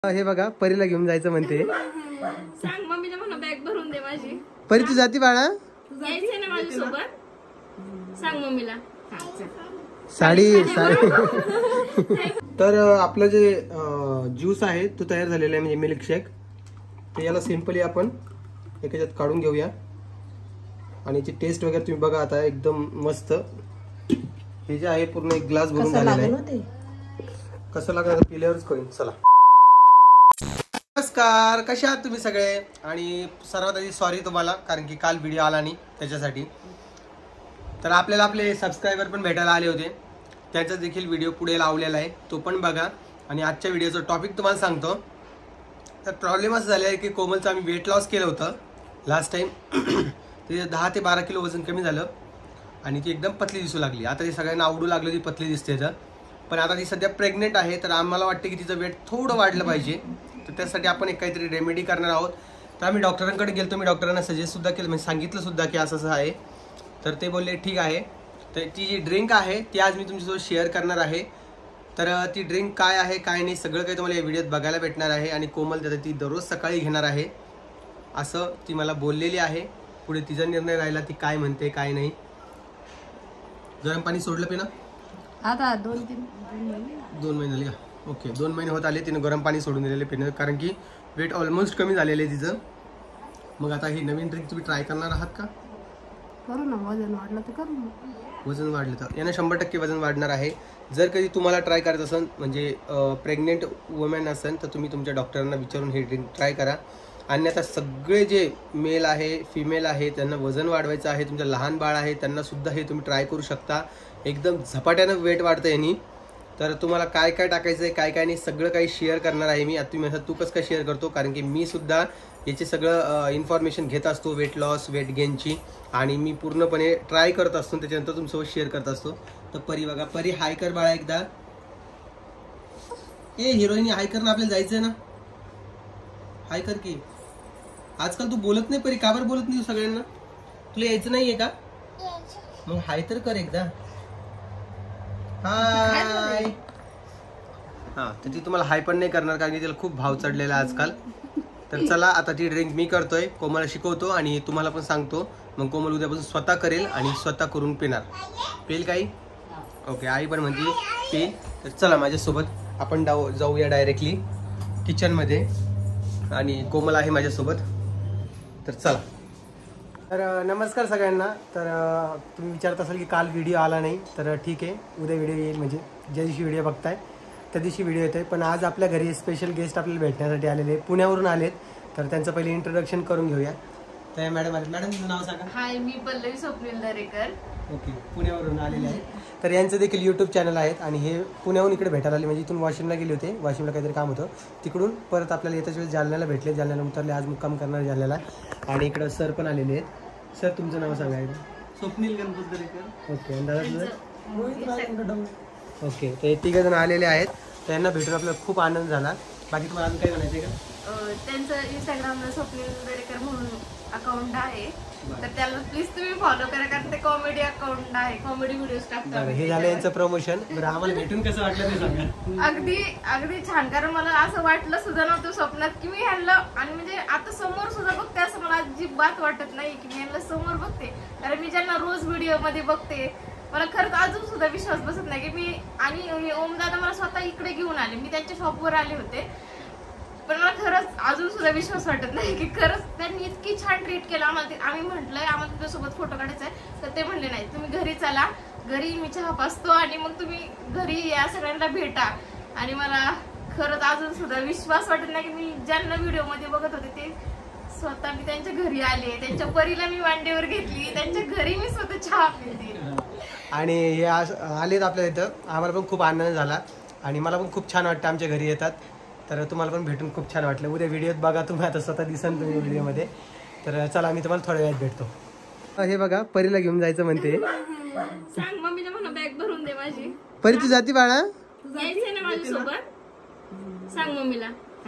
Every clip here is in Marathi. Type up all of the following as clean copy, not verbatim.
हे बघा परीला घेऊन जायचं म्हणते. सांग मम्मीला म्हणा बॅग भरून दे माझी. परी तू जाती बाळा? यायचंय ना माझ्या सोबत. सांग मम्मीला. साडी तर आपलं जे ज्यूस आहे तो तयार झालेला आहे, म्हणजे मिल्कशेक. तर याला सिंपली आपण एकाच्यात काढून घेऊया आणि याची टेस्ट वगैरे तुम्ही बघा आता एकदम मस्त. हे जे आहे पूर्ण एक ग्लास भरून झालेला आहे. कसं लागणार पिल्यावरच कळेल. चला नमस्कार, कसे आहात तुम्ही सगळे? आणि सर्वात आधी सॉरी तुम्हाला, कारण की काल व्हिडिओ आला नाही त्याच्यासाठी. तर आपल्याला आपले सबस्क्रायबर पण भेटायला आले होते, त्यांचा देखील व्हिडिओ पुढे लावलेला आहे, तो पण बघा. आणि आजच्या व्हिडिओचं टॉपिक तुम्हाला सांगतो. तर प्रॉब्लेम असं झाला आहे की कोमलचं आम्ही वेट लॉस केलं होतं लास्ट टाइम. ते 10 ते 12 किलो वजन कमी झालं आणि ती एकदम पतली दिसू लागली. आता ती सगळ्यांना आवडू लागलं, ती पतली दिसते. तर पण आता ती सध्या प्रेग्नेंट आहे, तर आम्हाला वाटतं की तिचं वेट थोडं वाढलं पाहिजे. तर त्यासाठी आपण एक काहीतरी रेमेडी करणार आहोत. तर आम्ही डॉक्टरांकडे गेलो, मी डॉक्टरांना सजेस्ट सुद्धा केलं, म्हणजे सांगितलं सुद्धा की असं असं आहे. तर ते बोलले ठीक आहे. तर ती जी ड्रिंक आहे ती आज मी तुमच्यासोबत शेअर करणार आहे. तर ती ड्रिंक काय आहे काय नाही सगळं काही तुम्हाला या व्हिडिओत बघायला भेटणार आहे. आणि कोमल त्याचा ती दररोज सकाळी घेणार आहे असं ती मला बोललेली आहे. पुढे तिचा निर्णय राहिला ती काय म्हणते काय नाही. गरम पाणी सोडलं पिना आता 2 महिने झाले का? ओके, 2 महिने होत आले तिने गरम पाणी सोडून दिलेले पिणं, कारण की वेट ऑलमोस्ट कमी झालेलं आहे तिचं. मग आता ही नवीन ड्रिंक तुम्ही ट्राय करणार आहात का? करू ना, वजन वाढलं तर करू ना. वजन वाढलं तर यानं 100% वजन वाढणार आहे. जर कधी तुम्हाला ट्राय करायचं असेल, म्हणजे प्रेग्नेंट वुमेन असेल, तर तुम्ही तुमच्या डॉक्टरांना विचारून हे ड्रिंक ट्राय करा. आणि आता सगळे जे मेल आहे फिमेल आहे त्यांना वजन वाढवायचं आहे, तुमचं लहान बाळ आहे त्यांना सुद्धा हे तुम्ही ट्राय करू शकता. एकदम झपाट्यानं वेट वाढतं यांनी. तर तुम्हाला काय काय टाकायचं आहे काय काय नाही सगळं काही शेअर करणार आहे मी. आता तुम्ही म्हणता तू कसं काय शेअर करतो, कारण की मी सुद्धा याचे सगळं इन्फॉर्मेशन घेत असतो, वेट लॉस वेट गेनची, आणि मी पूर्णपणे ट्राय करत असतो, त्याच्यानंतर तुमच्यासोबत शेअर करत असतो. तर परी बघा, परी हाय कर बाळा एकदा. ए हिरोईन हाय कर ना, आपल्याला जायचंय ना, हाय कर की. आजकाल तू बोलत नाही परी, का बरं बोलत नाही तू सगळ्यांना? तुला यायचं नाहीये का? मग हाय तर कर एकदा. हाय. हा, तर ती तुम्हाला हाय पण नाही करणार, कारण की तिला खूप भाव चढलेला आजकाल. तर चला आता ती ड्रिंक मी करतोय, कोमलला शिकवतो आणि तुम्हाला पण सांगतो. मग कोमल उद्यापासून स्वतः करेल आणि स्वतः करून पिणार. पेल काही? ओके, आई पण म्हणते पी. तर चला माझ्यासोबत आपण जाऊया डायरेक्टली किचनमध्ये, आणि कोमल आहे माझ्यासोबत. तर चला. तर नमस्कार सगळ्यांना. तर तुम्ही विचारत असाल की काल व्हिडिओ आला नाही, तर ठीक आहे, उद्या व्हिडिओ येईल. म्हणजे ज्या दिवशी व्हिडिओ बघताय त्या दिवशी व्हिडिओ येतोय. पण आज आपल्या घरी स्पेशल गेस्ट आपल्याला भेटण्यासाठी आलेले, पुण्यावरून आलेत. तर त्यांचं पहिले इंट्रोडक्शन करून घेऊया. तर मॅडम आले. मॅडम तुझं नाव सांगा. हाय, मी पल्लवी स्वप्नील दरेकर. ओके, पुण्यावरून आलेले आहेत. तर यांचं देखील यूट्यूब चॅनल आहेत, आणि हे पुण्याहून इकडे भेटायला आले. म्हणजे इथून वाशिमला गेले होते, वाशिमला काहीतरी काम होतं, तिकडून परत आपल्याला येताच वेळेस जालन्याला भेटले, जालन्याला उतरले, आज मुक्काम करणार जालन्याला. आणि इकडं सर पण आलेले आहेत. सर तुमचं नाव सांगायचं. स्वप्नील गणपत दरेकर. ओके, आणि दादा तुझं? ओके, तर हे 3 जण आलेले आहेत. त्यांना भेटून आपल्याला खूप आनंद झाला. बाकी तुम्हाला अजून काय म्हणायचं का? त्यांचं इंस्टाग्रामला स्वप्नील दरेकर म्हणून अकाउंट आहे, तर त्याला प्लीज तुम्ही फॉलो करा, कारण ते कॉमेडी अकाउंट आहे, कॉमेडी व्हिडिओज टाकतात. हे झालं यांचं प्रमोशन. बरं, आम्हाला भेटून कसं वाटलं ते सांगा. अगदी छान, कारण मला असं वाटलं सुद्धा नव्हतं स्वप्नात की मी ह्यांना, आणि म्हणजे आता समोर सुद्धा बघते असं मला अजिबात वाटत नाही की मी ह्यांना समोर बघते. कारण मी ज्यांना रोज व्हिडिओ मध्ये बघते, मला खरंच अजून सुद्धा विश्वास बसत नाही की मी, आणि ओमदादा मला स्वतः इकडे घेऊन आले, मी त्यांच्या शॉपवर आले होते, पण मला खरंच अजून सुद्धा विश्वास वाटत नाही की खरंच त्यांनी इतकी छान ट्रीट केलं आम्हाला. आम्ही म्हटलंय आम्हाला तुझ्यासोबत फोटो काढायचा आहे, तर ते म्हणले नाही, तुम्ही घरी चला, घरी मी चहा पाचतो आणि मग तुम्ही घरी या सगळ्यांना भेटा. आणि मला खरंच अजून सुद्धा विश्वास वाटत नाही की मी ज्यांना व्हिडिओ मध्ये बघत होते ते स्वतः मी त्यांच्या घरी आले, त्यांच्या परीला मी वांडेवर घेतली, त्यांच्या घरी मी स्वतः चहा पिली. आणि हे आलेत आपल्या इथं, आम्हाला पण खूप आनंद झाला, आणि मला पण खूप छान वाटतं आमच्या घरी येतात. तर तुम्हाला पण भेटून खूप छान वाटलं. उद्या व्हिडिओत बघा तुम्ही, आता स्वतः दिसन तुम्ही व्हिडिओमध्ये. तर चला मी तुम्हाला थोड्या वेळात भेटतो. हे बघा परीला घेऊन जायचं म्हणते. सांग मम्मीला म्हणा बॅग भरून दे माझी. परी तू जाती बाळा? यायचंय ना माझ्या सोबत. सांग मम्मीला.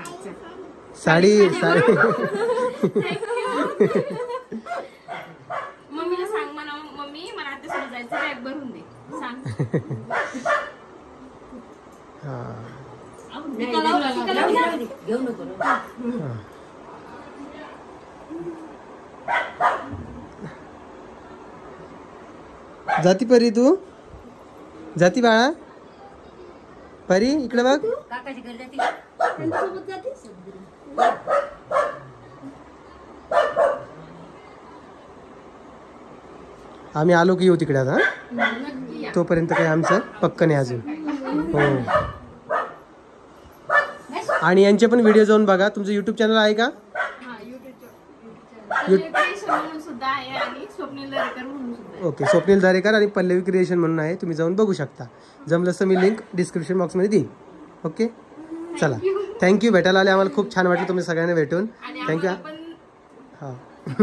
साडी मम्मीला सांग म्हणा, मम्मी मला आत्यासोबत जायचं, बॅग भरून दे. सांग. घेऊ नको. जाती परी, तू जाती बाळा परी, इकडे बघ. काकाची घरी जाते त्यांच्यासोबत जाते. आम्ही आलो की येऊ तिकडे आता. तोपर्यंत काही आमचं पक्क नाही अजून. हो. आणि यांचे पण व्हिडिओ जाऊन बघा. तुमचं युट्यूब चॅनल आहे का? सुद्धा आहे आणि स्वप्नील दरेकर म्हणून सुद्धा. ओके, स्वप्नील दरेकर आणि पल्लवी क्रिएशन म्हणून आहे. तुम्ही जाऊन बघू शकता. जमलं तर मी लिंक डिस्क्रिप्शन बॉक्समध्ये देईन. ओके, चला, थँक्यू. भेटायला आले, आम्हाला खूप छान वाटलं तुम्ही सगळ्यांना भेटून. थँक्यू. हां,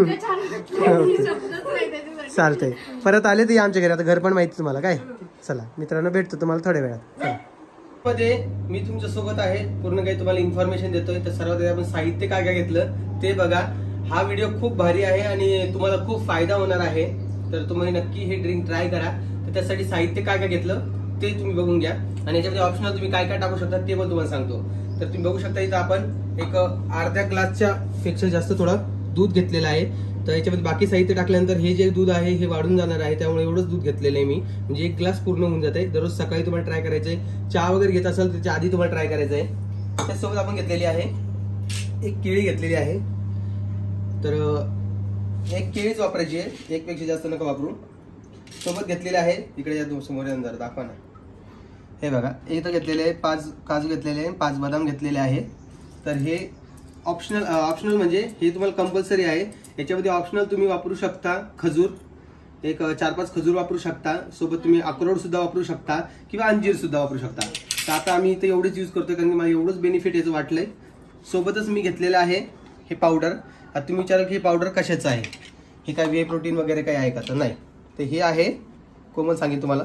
चालतंय. परत आले तर या आमच्या घरी. आता घर पण माहिती तुम्हाला काय. चला मित्रांनो, भेटतो तुम्हाला थोड्या वेळात. मध्ये मी तुमच्या सोबत आहे. पूर्ण काही तुम्हाला इन्फॉर्मेशन देतोय. तर सर्वात आपण साहित्य काय काय घेतलं ते बघा. हा व्हिडिओ खूप भारी आहे आणि तुम्हाला खूप फायदा होणार आहे. तर तुम्ही नक्की हे ड्रिंक ट्राय करा. तर त्यासाठी साहित्य काय काय घेतलं ते तुम्ही बघून घ्या. आणि याच्यामध्ये ऑप्शनल तुम्ही काय काय टाकू शकता ते पण तुम्हाला सांगतो. तर तुम्ही बघू शकता इथं आपण एक अर्ध्या ग्लासच्या पेक्षा जास्त थोडं दूध घेतलेलं आहे. तर याच्यामध्ये बाकी साहित्य टाकल्यानंतर हे जे दूध आहे हे वाढून जाणार आहे. त्यामुळे एवढंच दूध घेतलेलं आहे मी. म्हणजे एक ग्लास पूर्ण होऊन जाते. दररोज सकाळी तुम्हाला ट्राय करायचंय. चहा वगैरे घेत असाल त्याच्या आधी तुम्हाला ट्राय करायचं आहे. त्याचसोबत आपण घेतलेली आहे एक केळी घेतलेली आहे. तर एक केळीच वापरायची आहे, एक पेक्षा जास्त नका वापरू. सोबत घेतलेले आहे इकडे या समोर जरा दाखवा ना. हे बघा, इथं घेतलेले आहे 5 काजू घेतलेले आहे, 5 बदाम घेतलेले आहे. तर हे ऑप्शनल म्हणजे हे तुम्हाला कंपल्सरी आहे. याच्यामध्ये ऑप्शनल तुम्ही वापरू शकता खजूर, एक 4-5 खजूर वापरू शकता. सोबत तुम्ही अक्रोड सुद्धा वापरू शकता किंवा अंजीर सुद्धा वापरू शकता. तर आता आम्ही इथे एवढंच यूज करतोय कारण की मला एवढंच बेनिफिट याचं वाटलंय. सोबतच मी घेतलेलं आहे हे पावडर. आता तुम्ही विचाराल की हे पावडर कशाचं आहे, हे काय वे प्रोटीन वगैरे काही आहे का? तर नाही, तर हे आहे, कोमल सांगेल तुम्हाला.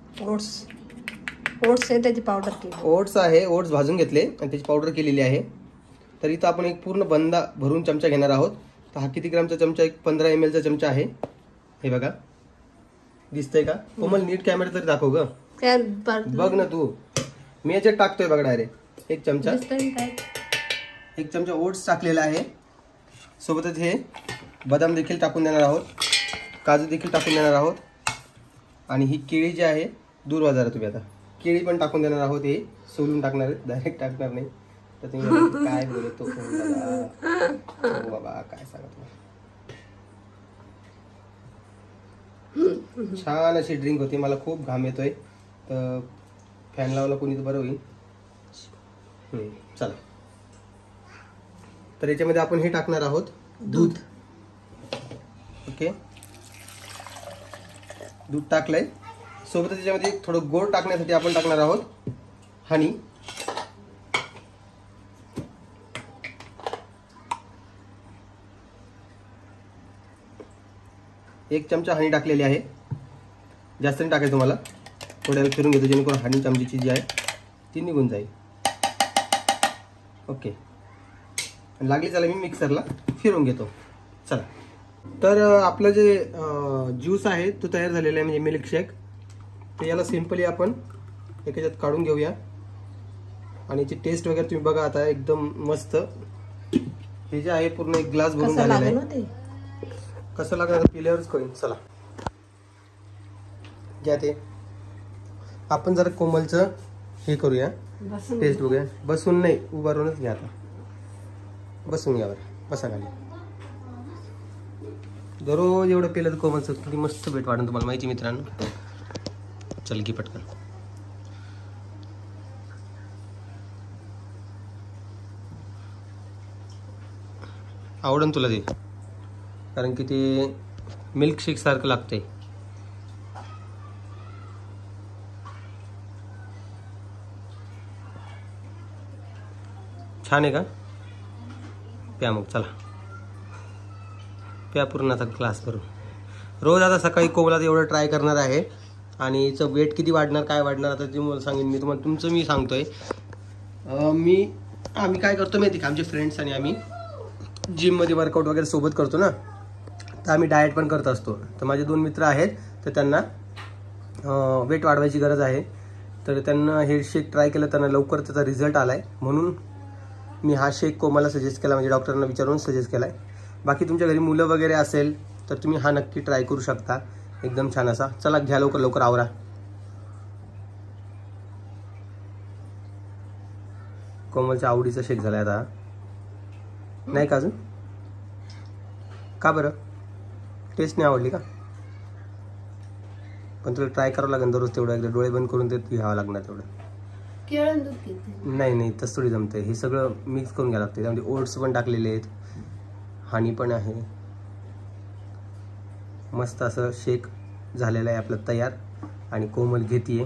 ओट्स आहे, त्याची पावडर केली. ओट्स आहे, ओट्स भाजून घेतले आणि त्याची पावडर केलेली आहे. तर इथं आपण एक पूर्ण बंदा भरून चमचा घेणार आहोत. तर हा किती ग्रामचा चमचा? एक 15 ml चा चमचा आहे. हे बघा, दिसतंय का कोमल? नीट कॅमेरा तरी दाखव ग. बघ ना तू, मी याच्यात टाकतोय बघ डायरेक्ट. एक चमचा ओट्स टाकलेला आहे. सोबतच हे बदाम देखील टाकून देणार आहोत, काजू देखील टाकून देणार आहोत. आणि ही केळी जी आहे, दूर बाजारात तुम्ही आता केळी पण टाकून देणार आहोत. हे सोलून टाकणार आहे, डायरेक्ट टाकणार नाही. तर तुम्ही काय बोलतो बाबा, काय सांगा तुम्हाला. छान अशी ड्रिंक होती. मला खूप घाम येतोय, तर फॅन लावला कोणी तर बरं होईल. चला, तर याच्यामध्ये आपण हे टाकणार आहोत दूध. ओके, दूध टाकलंय. सोबत त्याच्यामध्ये थोडं गोड टाकण्यासाठी आपण टाकणार आहोत हनी. एक चमचा हनी टाकलेली आहे. जास्त नाही टाकायचं तुम्हाला, थोड्या वेळ फिरून घेतो जेणेकरून हनी चमचीची जी आहे ती निघून जाईल. ओके, लागली चला मी मिक्सरला फिरून घेतो. चला, तर आपलं जे ज्यूस आहे तो तयार झालेला आहे, म्हणजे मिल्कशेक. तर याला सिंपली आपण याच्यात काढून घेऊया. आणि याची टेस्ट वगैरे तुम्ही बघा आता, एकदम मस्त. हे जे आहे पूर्ण एक ग्लास भरून झालेलं आहे. कसं लागणार पिल्यावरच कळेल. चला घ्या ते. आपण जरा कोमलचं हे करूया, टेस्ट बघूया. बसून नाही, उभा राहूनच घ्या. आता बसून घ्या बरं, बसा खाली. दररोज एवढं पेलं तर कोमलचं किती मस्त भेट वाटेल तुम्हाला माहिती मित्रांनो. चल की पटकन. आवडन तुला ते, कारण की ते मिल्कशेक सारखं लागतंय. छान आहे का? प्या मग, चला प्या पूर्ण आता ग्लास करून. रोज आता सकाळी कोमला एवढं ट्राय करणार आहे. आणि याचं वेट किती वाढणार, काय वाढणार, आता ते मला सांगेन मी तुम्हाला. तुमचं मी सांगतोय. आम्ही काय करतो माहिती का, आमचे फ्रेंड्स आणि आम्ही जिममध्ये वर्कआउट वगैरे सोबत करतो ना, तर आम्ही डाएट पण करत असतो. तर माझे 2 मित्र आहेत, तर त्यांना वेट वाढवायची गरज आहे. तर त्यांना हे शेक ट्राय केलं, त्यांना लवकर त्याचा रिझल्ट आला आहे, म्हणून मी हा शेक कोमलला सजेस्ट केला, म्हणजे डॉक्टरांना विचारून सजेस्ट केला आहे. बाकी तुमच्या घरी मुलं वगैरे असेल तर तुम्ही हा नक्की ट्राय करू शकता, एकदम छान असा. चला घ्या लवकर लवकर आवरा. कोमलच्या आवडीचा शेक झाला आता, नाही का अजून? का बरं, टेस्ट नाही आवडली का? पण तुला ट्राय करावं लागेल दररोज तेवढं, एकदा डोळे बंद करून ते घ्यावं लागणार तेवढं. केळं दूध घेते. नाही तसं थोडी जमतंय, हे सगळं मिक्स करून घ्यावं लागतं. त्यामध्ये ओट्स पण टाकलेले आहेत, हानी पण आहे. मस्त असं शेक झालेलं आहे आपलं तयार, आणि कोमल घेतीये.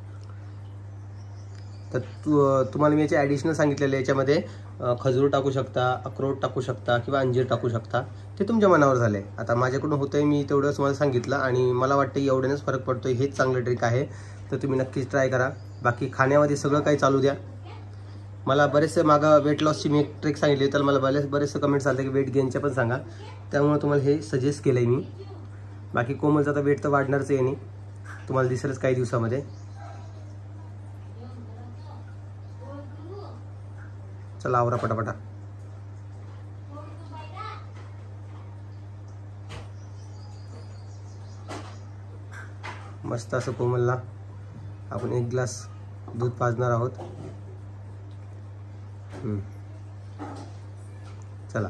तर तुम्हाला मी याचे ॲडिशनल सांगितलेलं आहे, याच्यामध्ये खजूर टाकू शकता, अक्रोड टाकू शकता किंवा अंजीर टाकू शकता, ते तुमच्या मनावर झालं आहे. आता माझ्याकडून होतंय, मी तेवढंच तुम्हाला सांगितलं, आणि मला वाटतं एवढ्यानेच फरक पडतो. हेच चांगलं ट्रिक आहे, तर तुम्ही नक्कीच ट्राय करा. बाकी खाण्यामध्ये सगळं काही चालू द्या. मला बरेचसे मागं वेट लॉसची मी एक ट्रिक सांगितली, तर मला बरेचसे कमेंट्स आले की वेट गेनच्या पण सांगा, त्यामुळे तुम्हाला हे सजेस्ट केलं आहे मी. बाकी कोमलचं आता वेट तर वाढणारच आहे, नाही तुम्हाला दिसेलच काही दिवसामध्ये. चला आवरा पटापटा. मस्त असं कोमलला आपण 1 ग्लास दूध पाजणार आहोत. चला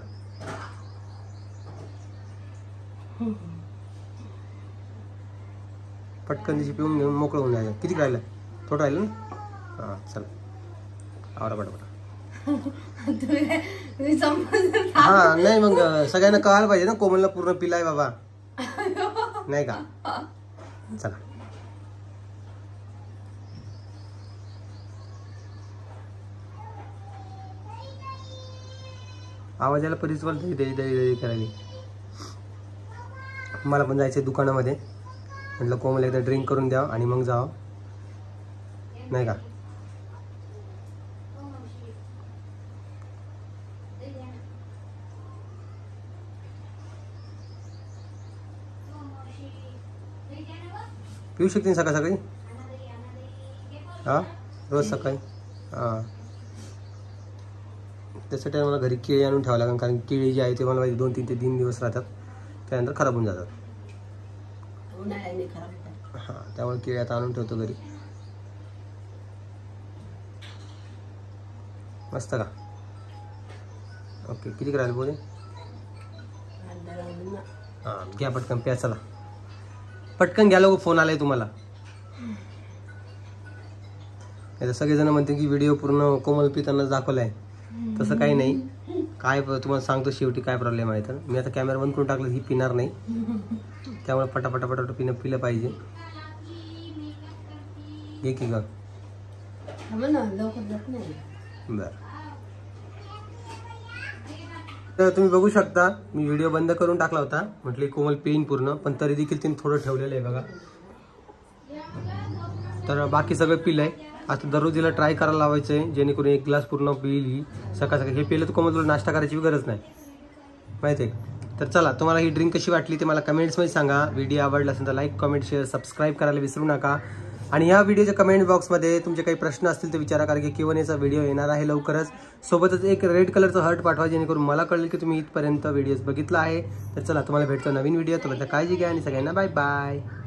पटकन तिची पिऊन घेऊन मोकळं होऊन जायचं. किती राहिलं? थोडं राहिलं ना? हां चला आवरा पटापटा. हा नाही मग सगळ्यांना कळायला पाहिजे ना कोमलला पूर्ण पिलाय बाबा, नाही का? चला आवाज यायला परिसर दही दही दही दही करायला. मला पण जायचं दुकानामध्ये, म्हटलं कोमल एकदा ड्रिंक करून द्या आणि मग जावं, नाही का? पिऊ शकते सकाळ सकाळी, हां रोज सकाळी. हां त्यासाठी मला घरी केळी आणून ठेवावं लागेल, कारण केळी जी आहे ते मला माहिती 2 ते 3 दिवस राहतात, त्यानंतर खराब होऊन जातात. हां त्यामुळे केळी आता आणून ठेवतो घरी. मस्त का? ओके किती करायला बोले? हां घ्या पटकन प्या. चला पटकन घ्या, लोक फोन आलाय तुम्हाला. सगळेजण म्हणते की व्हिडिओ पूर्ण कोमल पिताना दाखवलाय, तसं काही नाही. काय तुम्हाला सांगतो शेवटी काय प्रॉब्लेम आहे. तर मी आता कॅमेरा बंद करून टाकलं, ही पिणार नाही, त्यामुळे पटापटा पटापट पिलं पाहिजे. हे की ग बर. तर तुम्ही बघू शकता मी व्हिडिओ बंद करून टाकला होता, म्हटले कोमल पेन पूर्ण, पण तरी देखील तिने थोडं ठेवलेलं आहे बघा. तर बाकी सगळं पिलंय. आता दररोज तिला ट्राय करायला लावायचं आहे, जेणेकरून 1 ग्लास पूर्ण पिईल ही सकाळ सकाळी. हे पिलं तर कोमल तुला नाश्ता करायची गरज नाही, माहिती आहे. तर चला तुम्हाला ही ड्रिंक कशी वाटली ते मला कमेंट्समध्ये सांगा. व्हिडिओ आवडला असेल तर लाईक कमेंट शेअर सबस्क्राईब करायला विसरू नका. आणि ह्या व्हिडिओच्या कमेंट बॉक्समध्ये तुमचे काही प्रश्न असतील तर विचारा, कारण की Q&Aचा व्हिडिओ येणार आहे लवकरच. सोबतच एक रेड कलरचं हर्ट पाठवा, जेणेकरून मला कळेल की तुम्ही इथपर्यंत व्हिडिओज बघितला आहे. तर चला तुम्हाला भेटतो नवीन व्हिडिओ. तुम्हाला काळजी घ्या आणि सगळ्यांना बाय बाय.